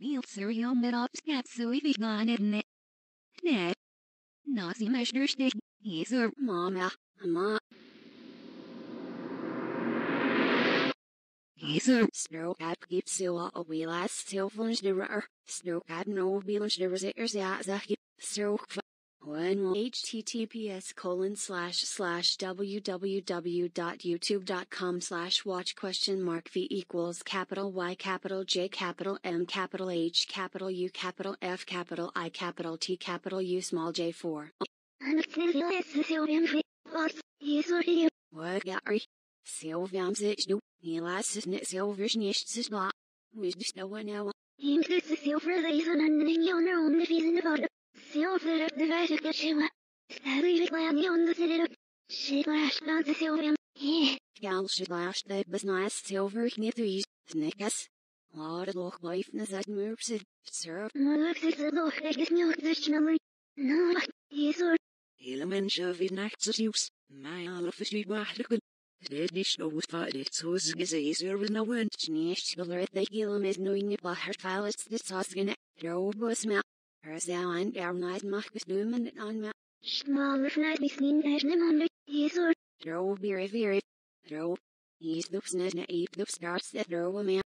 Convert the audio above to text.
Wiel serial met op scatsu vegan net. Net. Nazi measures. He's a mama. He's a stroke at keeps you a wheel as silver stirrer. Stroke at no wheel stirrers at stroke. When https://www.youtube.com/watch?v equals capital Y capital J capital M capital H capital U capital F capital I capital T capital U small j4. What Gary? Sylvian sich du, Nilas is net silvers nicht sich la. We just know what now. This is silver reason and you know the reason about it. Silver the Vatican Shiva. Starry land on the city. She lashed on the Sylvian. Gal she lashed the business silver knithries, snickas. Lord of loch lifeness at moves it, sir. No looks is the loch like it's milk this number. No, he's or. Element of in acts use. My office we were Dit is nog wat dit zoals gezegd was nou een niet geloof dat je is nu niet bij haar files dit zoals gene robus me er zou een niet mag beslumen aan me Small reflect misschien is niet man is or. Rob very very Rob is the business na eat the starts that row me